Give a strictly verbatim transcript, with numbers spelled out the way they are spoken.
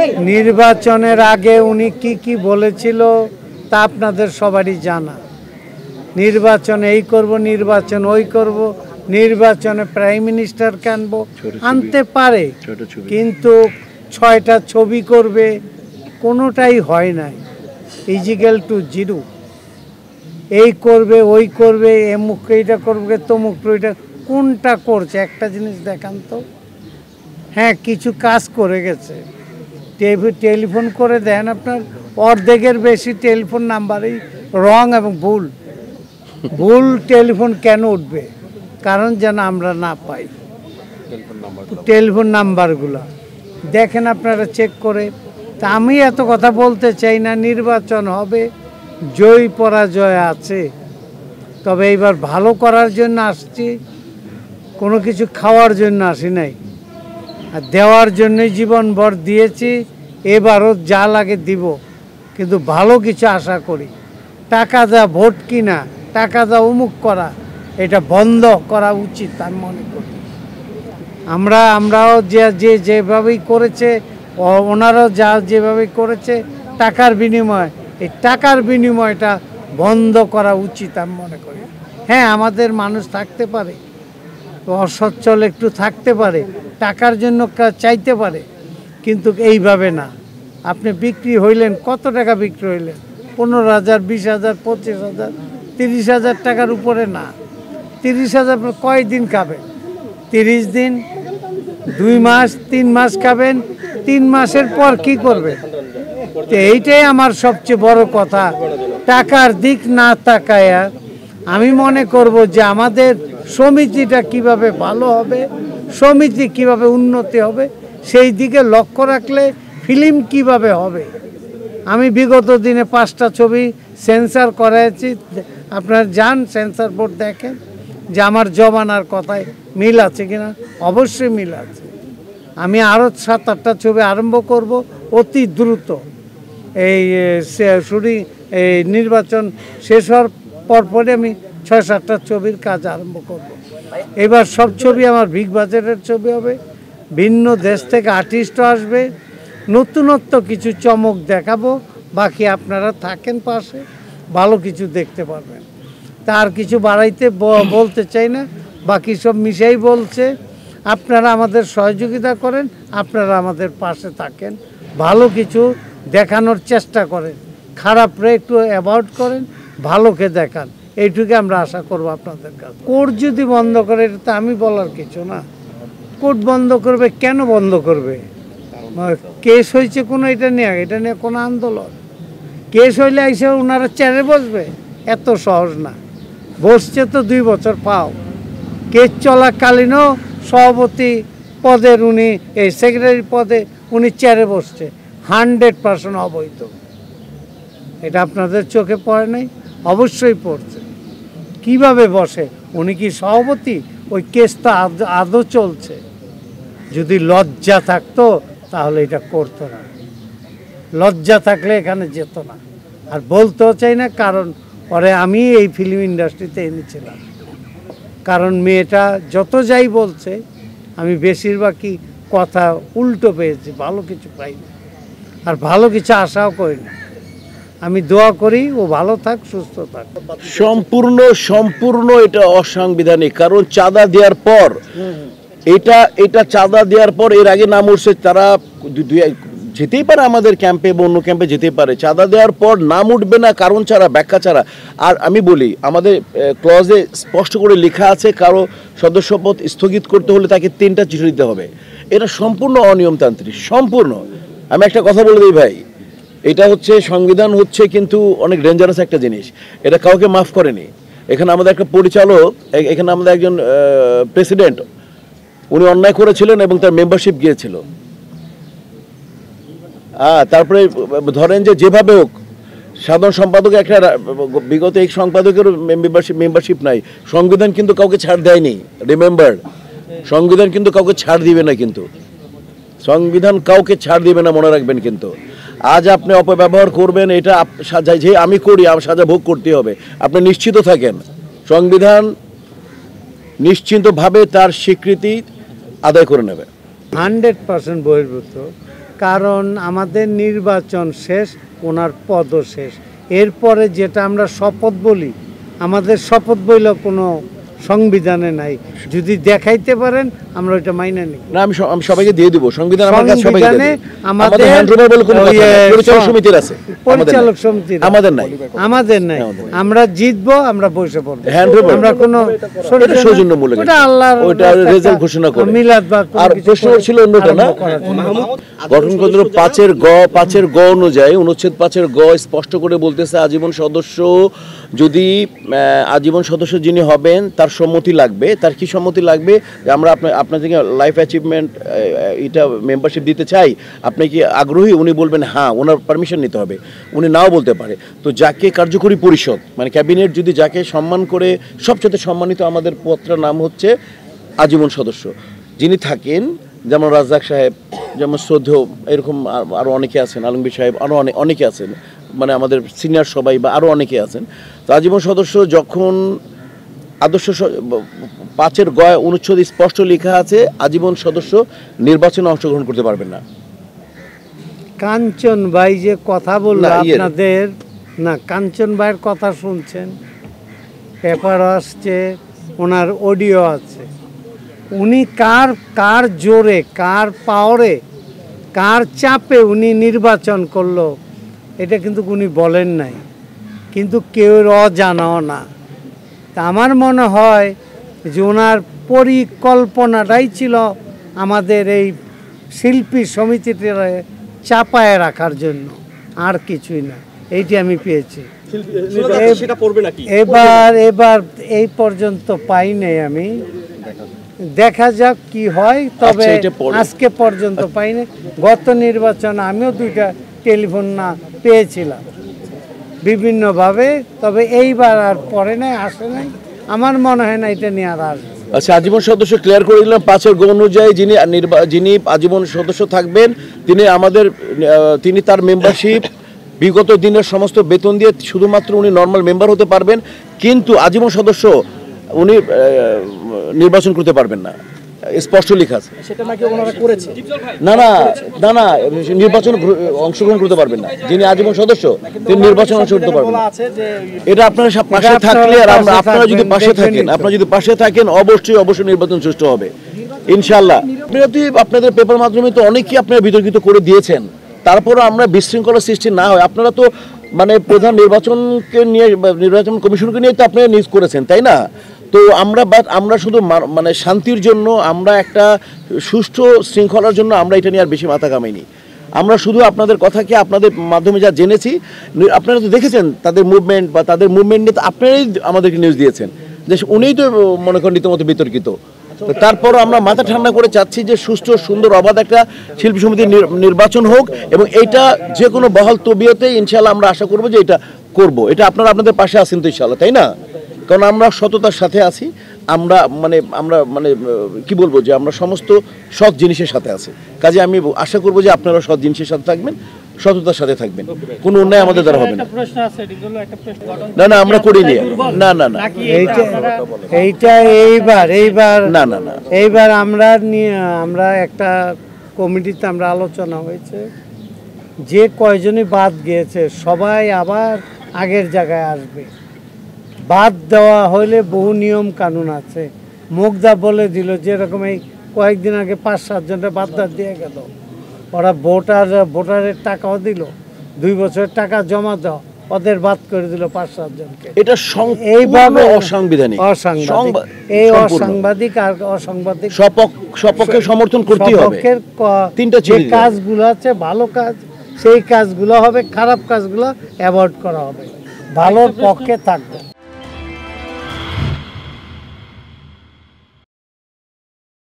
নির্বাচনের আগে উনি কি কি বলেছিল তা আপনাদের সবারই জানা। নির্বাচন এই করব, নির্বাচন ওই করব, নির্বাচনে প্রাইম মিনিস্টারকে আনবো, আনতে পারে, কিন্তু ছয়টা ছবি করবে কোনোটাই হয় নাই। Equal to zero. এই করবে ওই করবে, এমুক এইটা করবে, তমুক ওইটা, কোনটা করছে একটা জিনিস দেখান তো। হ্যাঁ, কিছু কাজ করে গেছে। টেলিফোন করে দেন, আপনার অর্ধেকের বেশি টেলিফোন নাম্বারই রং এবং ভুল। ভুল টেলিফোন কেন উঠবে? কারণ যেন আমরা না পাই টেলিফোন নাম্বারগুলো। দেখেন আপনারা চেক করে। তা আমি এত কথা বলতে চাই না। নির্বাচন হবে, জয় পরাজয় আছে, তবে এইবার ভালো করার জন্য আসছি, কোনো কিছু খাওয়ার জন্য আসি নাই। আর দেওয়ার জন্যই জীবনভর দিয়েছি, এবারও যা লাগে দিব, কিন্তু ভালো কিছু আশা করি। টাকা দেওয়া, ভোট কিনা, টাকা দেওয়া, উমুক করা, এটা বন্ধ করা উচিত আমি মনে করি। আমরা আমরাও যে যে যেভাবেই করেছে, ওনারাও যা যেভাবেই করেছে টাকার বিনিময়, এই টাকার বিনিময়টা বন্ধ করা উচিত আমি মনে করি। হ্যাঁ, আমাদের মানুষ থাকতে পারে, অসচ্ছল একটু থাকতে পারে, টাকার জন্য চাইতে পারে, কিন্তু এইভাবে না। আপনি বিক্রি হইলেন, কত টাকা বিক্রি হইলেন? পনেরো হাজার, বিশ হাজার, পঁচিশ হাজার, তিরিশ হাজার টাকার উপরে না। তিরিশ হাজার কয় দিন খাবেন? তিরিশ দিন, দুই মাস, তিন মাস খাবেন। তিন মাসের পর কি করবেন? তো এইটাই আমার সবচেয়ে বড় কথা। টাকার দিক না তাকায় আমি মনে করব যে আমাদের সমিতিটা কিভাবে ভালো হবে, সমিতি কিভাবে উন্নতি হবে, সেই দিকে লক্ষ্য রাখলে ফিল্ম কিভাবে হবে। আমি বিগত দিনে পাঁচটা ছবি সেন্সার করাইছি। আপনার যান সেন্সার বোর্ড দেখেন যে আমার জমানার কথায় মিল আছে কিনা। অবশ্যই মিল আছে। আমি আরও সাত আটটা ছবি আরম্ভ করব অতি দ্রুত। এই শুটিং, এই নির্বাচন শেষ হওয়ার পরপরে আমি ছয় সাতটা ছবির কাজ আরম্ভ করব। এবার সব ছবি আমার বিগ বাজেটের ছবি হবে, ভিন্ন দেশ থেকে আর্টিস্টও আসবে, নতুনত্ব কিছু চমক দেখাবো। বাকি আপনারা থাকেন পাশে, ভালো কিছু দেখতে পারবেন। তার কিছু বাড়াইতে বলতে চাই না, বাকি সব মিশাই বলছে। আপনারা আমাদের সহযোগিতা করেন, আপনারা আমাদের পাশে থাকেন, ভালো কিছু দেখানোর চেষ্টা করেন, খারাপরে একটু অ্যাভয়েড করেন, ভালোকে দেখান। এইটুকু আমরা আশা করবো আপনাদের কাছে। কোর্ট যদি বন্ধ করে, এটা তো আমি বলার কিছু না। কোর্ট বন্ধ করবে কেন? বন্ধ করবে কেস হয়েছে কোনো, এটা নিয়ে এটা নিয়ে কোনো আন্দোলন। কেস হইলে এসে ওনারা চেয়ারে বসবে? এত সহজ না। বসছে তো দুই বছর পাও। কেস চলাকালীনও সভাপতি পদের উনি, এই সেক্রেটারি পদে উনি চেয়ারে বসছে, হান্ড্রেড পার্সেন্ট অবৈধ। এটা আপনাদের চোখে পড়ে নাই? অবশ্যই পড়ছে। কিভাবে বসে? উনি কি সভাপতি? ওই কেসটা আদৌ চলছে। যদি লজ্জা থাকতো তাহলে এটা করতো না। লজ্জা থাকলে এখানে যেত না। আর বলতেও চাই না, কারণ পরে আমি এই ফিল্ম ইন্ডাস্ট্রিতে এনেছিলাম। কারণ মেয়েটা যত যাই বলছে, আমি বেশিরভাগই কথা উল্টো পেয়েছি, ভালো কিছু পাইনি, আর ভালো কিছু আশাও করি না। আমি দোয়া করি ও ভালো থাক, সুস্থ থাক। সম্পূর্ণ সম্পূর্ণ এটা অসাংবিধানিক। কারণ চাঁদা দেওয়ার পর, এটা এটা চাঁদা দেওয়ার পর এর আগে নাম উঠছে, তারা যেতেই পারে আমাদের ক্যাম্পে বা অন্য ক্যাম্পে যেতে পারে। চাঁদা দেওয়ার পর নাম উঠবে না কারণ ছাড়া, ব্যাখ্যা ছাড়া। আর আমি বলি, আমাদের ক্লজে স্পষ্ট করে লেখা আছে, কারো সদস্যপদ স্থগিত করতে হলে তাকে তিনটা চিঠি দিতে হবে। এটা সম্পূর্ণ অনিয়মতান্ত্রিক, সম্পূর্ণ। আমি একটা কথা বলে দিই ভাই, এটা হচ্ছে সংবিধান হচ্ছে কিন্তু অনেক ডেঞ্জারাস একটা জিনিস। এটা কাউকে মাফ করেনি। এখানে আমাদের একটা পরিচালক, এখানে আমাদের একজন প্রেসিডেন্ট, উনি অন্যায় করেছিলেন এবং তার মেম্বারশিপ গিয়েছিল। হ্যাঁ, তারপরে ধরেন যে যেভাবে হোক সাধারণ সম্পাদক, একটা বিগত এই সম্পাদকের মেম্বারশিপ মেম্বারশিপ নাই। সংবিধান কিন্তু কাউকে ছাড় দেয়নি, রিমেম্বার। সংবিধান কিন্তু কাউকে ছাড় দিবে না, কিন্তু সংবিধান কাউকে ছাড় দিবে না, মনে রাখবেন। কিন্তু আজ আপনি অপব্যবহার করবেন, এটা যে আমি করি, আমার সাজা ভোগ করতে হবে। আপনি নিশ্চিত থাকেন, সংবিধান নিশ্চিন্তভাবে তার স্বীকৃতি আদায় করে নেবে। হান্ড্রেড পার্সেন্ট বহির্ভূত। কারণ আমাদের নির্বাচন শেষ, ওনার পদও শেষ। এরপরে যেটা আমরা শপথ বলি, আমাদের শপথ বইলেও কোনো সংবিধানে নাই। যদি দেখাইতে পারেন আমরা ওইটা মাইনে নিই। না, আমি স- আমি সবাইকে দিয়ে দিব সংবিধান আমার কাছে সবাইকে দিয়ে সংবিধানে দেব। আমাদের আমাদের হ্যান্ড ওভার বলে কোনো ওই, কথা নাই। এ, পরিচালক স- সমিতির আছে, পরিচালক সমিতির আমাদের নাই। আমাদের নাই। আমরা জিতবো, আমরা বসে পড়বো। হ্যান্ড ওভার আমরা কোনো এটা সৌজন্যমূলক, ওটা আল্লাহর ওইটা রেজাল্ট ঘোষণা করে। মিলাদ বা কোনো আর কিছু প্রশ্ন করে ছিল অন্যটা না, আরম্ভ করার জন্য। গঠনতন্ত্র পাঁচের গ পাঁচের গ অনুযায়ী অনুচ্ছেদ পাঁচের গ স্পষ্ট করে বলতেছে আজীবন সদস্য যদি আহ, আজীবন সদস্য যিনি হবেন তার সম্মতি লাগবে। তার কি সম্মতি লাগবে? যে আমরা আপনার আপনাদেরকে লাইফ অ্যাচিভমেন্ট এটা মেম্বারশিপ দিতে চাই, আপনি কি আগ্রহী? উনি বলবেন হ্যাঁ, ওনার পারমিশন নিতে হবে। উনি নাও বলতে পারে। তো যাকে কার্যকরী পরিষদ মানে ক্যাবিনেট যদি যাকে সম্মান করে, সবচেয়ে সম্মানিত আমাদের পত্রের নাম হচ্ছে আজীবন সদস্য যিনি থাকেন, যেমন রাজ্জাক সাহেব, যেমন শ্রদ্ধেয়, এরকম আর- আরও অনেকে আছেন, আলমগীর সাহেব, আরও অনেক অনেকে আছেন, মানে আমাদের সিনিয়র সবাই বা আরও অনেকে আছেন। তো আজীবন সদস্য যখন আদর্শ স- ব- পাঁচের গ অনুচ্ছেদ স্পষ্ট লেখা আছে আজীবন সদস্য নির্বাচনে অংশগ্রহণ করতে পারবেন না। কাঞ্চন ভাই যে কথা বললো না, ইয়ে- আপনাদের, না কাঞ্চন ভাইয়ের কথা শুনছেন, পেপার আসছে, ওনার অডিও আছে। উনি কার কার জোরে, কার পাওয়ারে, কার চাপে উনি নির্বাচন করলো এটা কিন্তু উনি বলেন নাই, কিন্তু কেউ অজানাও না। তা আমার মনে হয় যে ওনার পরিকল্পনাটাই ছিল আমাদের এই শিল্পী সমিতিটা চাপায় রাখার জন্য, আর কিছুই না। এইটি আমি পেয়েছি। সেটা পড়বে নাকি? এবার এবার এই পর্যন্ত পাই নাই আমি, দেখা যাক কি হয়। তবে আচ্ছা, এটা পরে। আজকে পর্যন্ত পাইনি। গত নির্বাচন আমিও দুইটা টেলিফোন না পেয়েছিলাম বিভিন্নভাবে, তবে এইবার আর পরে নাই, আসে নাই। আমার মনে হয় না এটা নিয়ে আর আসবে। আচ্ছা, আজীবন সদস্য ক্লিয়ার করে দিলাম। পাঁচের গ অনুযায়ী যিনি নির্বা- যিনি আজীবন সদস্য থাকবেন তিনি আমাদের আহ, তিনি তার মেম্বারশিপ বিগত দিনের সমস্ত বেতন দিয়ে শুধুমাত্র উনি নর্মাল মেম্বার হতে পারবেন, কিন্তু আজীবন সদস্য উনি আহ, নির্বাচন করতে পারবেন না, স্পষ্ট লেখা আছে। সেটা নাকি ওনারা করেছে। না না না না নির্বাচন অংশগ্রহণ করতে পারবেন না। যিনি আজীবন সদস্য তিনি নির্বাচন অংশগ্রহণ করতে পারবেন বলা না। আছে যে এটা আপনারা সব পাশে এটা থাকলে আর আপনারা আমরা পাশে আপনারা যদি থাকবেন, পাশে দেখবেনই থাকেন তো। আপনারা যদি পাশে থাকেন অবশ্যই অবশ্যই নির্বাচন সুষ্ঠু হবে ইনশাআল্লাহ। আপনারা তো আপনাদের পেপার মাধ্যমে তো অনেকেই আপনারা বিতর্কিত করে দিয়েছেন, তারপরও আমরা বিশৃঙ্খলা সৃষ্টি না হয় আপনারা তো মানে প্রধান নির্বাচনকে নিয়ে বা নির্বাচন কমিশনকে নিয়ে তো আপনারা নিউজ করেছেন, তাই না? তো আমরা বাট আমরা শুধু মা- মানে শান্তির জন্য, আমরা একটা সুষ্ঠু শৃঙ্খলার জন্য আমরা এটা নিয়ে আর বেশি মাথা কামাইনি। আমরা শুধু আপনাদের কথাকে আপনাদের মাধ্যমে যা জেনেছি, নি- আপনারা তো দেখেছেন তাদের মুভমেন্ট বা তাদের মুভমেন্ট নিয়ে তো আপনারাই আমাদেরকে নিউজ দিয়েছেন যে উনিই তো মনে করেন রীতিমতো বিতর্কিত। তো তারপরও আমরা মাথা ঠান্ডা করে চাচ্ছি যে সুষ্ঠু সুন্দর অবাধ একটা শিল্পী সমিতির নির- নির্বাচন হোক, এবং এইটা যে কোনো বহাল তবিয়তে ইনশাআল্লাহ আমরা আশা করবো যে এটা করব। এটা আপনারা আপনাদের পাশে আছেন তো ইনশাআল্লাহ, তাই না? কারণ আমরা সততার সাথে আছি, আমরা মানে আমরা মানে আহ, কি বলবো যে আমরা সমস্ত সৎ জিনিসের সাথে আছি। কাজে আমি আশা করবো যে আপনারা সৎ জিনিসের সাথে থাকবেন, সততার সাথে থাকবেন, কোনো অন্যায় আমাদের দ্বারা হবে না। প্রশ্ন আছে, এগুলো একটা প্রশ্ন। না না আমরা করিনি, না না না এইটা এইটা এইবার এইবার না না না এইবার আমরা নিয়ে আমরা একটা কমিটিতে আমরা আলোচনা হয়েছে, যে কয়জনই বাদ গিয়েছে সবাই আবার আগের জায়গায় আসবে। বাদ দেওয়া হলে বহু নিয়ম কানুন আছে। মুগ্ধা বলে দিল, যেরকম এই কয়েকদিন আগে পাঁচ সাতজনটা বাদ দাঁত দিয়ে গেল, ওরা ভোটার ভোটারের টাকাও দিল, দুই বছরের টাকা জমা দাও, ওদের বাদ করে দিল পাঁচ সাতজনকে। এটা এইভাবে সম্পূর্ণ অসাংবিধানিক, অসাংবাদিক, সংবা- এই সম্পূর্ণ। অসাংবাদিক আর অসাংবাদিক সপক- সপক্ষে সমর্থন করতেই হবে। সপক্ষের ক- তিনটা যে চিঠি দিতে হবে। কাজগুলো আছে ভালো কাজ, সেই কাজগুলো হবে, খারাপ কাজগুলো অ্যাভয়েড করা হবে, ভালোর পক্ষে থাকবে।